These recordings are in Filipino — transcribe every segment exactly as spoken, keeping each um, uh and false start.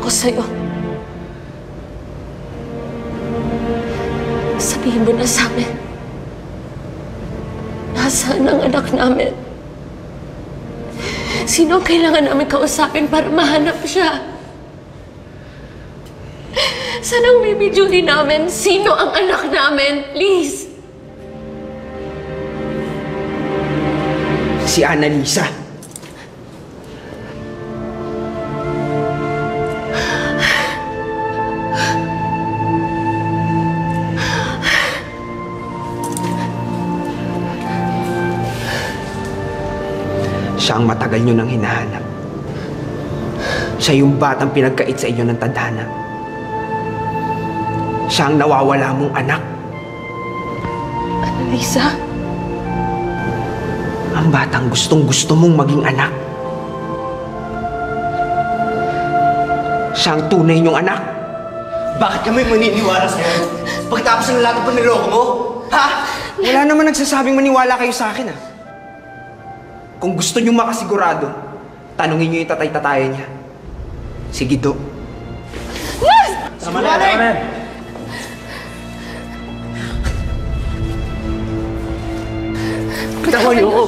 ko sa'yo. Sabihin mo na sa amin, nasaan ang anak namin? Sino ang kailangan namin kausapin para mahanap siya? Saan ang baby Julie namin? Sino ang anak namin? Please! Si Annalisa. Siya ang matagal nyo nang hinahanap. Siya yung batang pinagkait sa inyo ng tadhana. Siya ang nawawala mong anak. Annalisa? Ang batang gustong-gusto mong maging anak. Siya ang tunay niyong anak. Bakit kami maniniwala sa'yo? Pagkatapos ng lahat ng paniloko mo? Ha? Wala naman nagsasabing maniwala kayo sa akin, ah. Kung gusto niyong makasigurado, tanungin niyo yung tatay-tatayan niya. Si Guido. Yes! Tama na, tama na. Tama yun.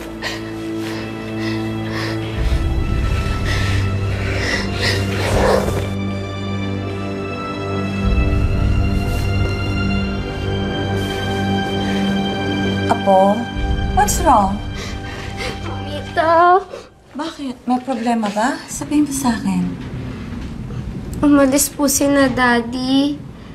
Apo, what's wrong? Mamita. Bakit? May problema ba? Sabihin mo sa akin. Umalis po si na Daddy.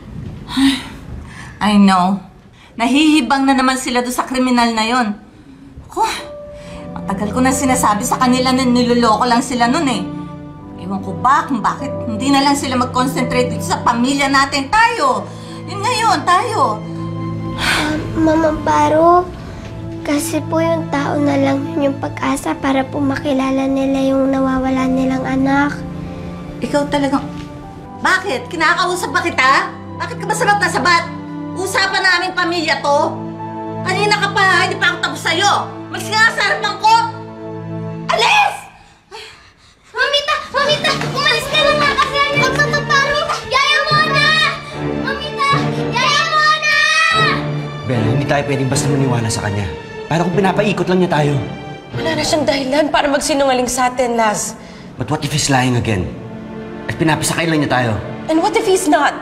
I know. Nahihibang na naman sila doon sa kriminal na yon. Ko, matagal ko na sinasabi sa kanila na niloloko lang sila nun eh. Ewan ko ba kung bakit hindi na lang sila mag-concentrate dito sa pamilya natin. Tayo! Yun ngayon, tayo! Uh, Mama Paro, kasi po yung tao na lang yun yung pag-asa para po makilala nila yung nawawala nilang anak. Ikaw talagang... Bakit? Kinakausap ba kita? Bakit ka ba sabat na sabat? Usapan na aming pamilya to. Kanina ka pa, hindi pa ako tapos sa'yo. Malis ka nga sa harapan ko! Alis! Mamita! Mamita! Umalis ka na nga kasi ano? Mama Paro! Yaya mo na! Mamita! Yaya mo na! Bella, hindi tayo pwedeng basta maniwala sa kanya. Para kung pinapaikot lang niya tayo. Wala na siyang dahilan para magsinungaling sa atin, Laz. But what if he's lying again? At pinapasakay lang niya tayo. And what if he's not?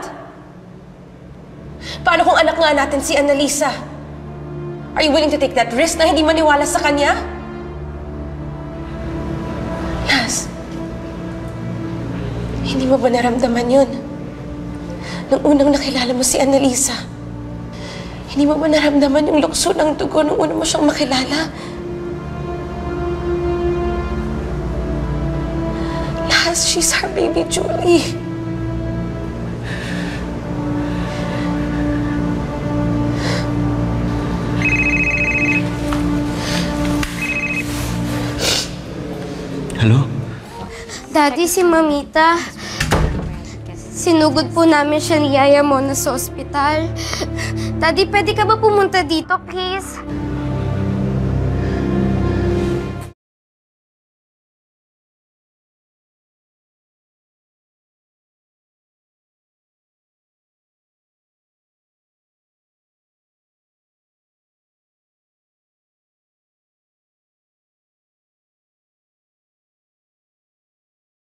Paano kung anak nga natin si Annalisa? Are you willing to take that risk na hindi maniwala sa kanya? Laz, hindi mo ba naramdaman yun? Nung unang nakilala mo si Annalisa, hindi mo ba naramdaman yung lukso ng dugo nung una mo siyang makilala? Laz, she's our baby Julie. Hello? Daddy, si Mamita. Sinugod po namin siya ni Yaya Mona sa ospital. Daddy, pwede ka ba pumunta dito, please?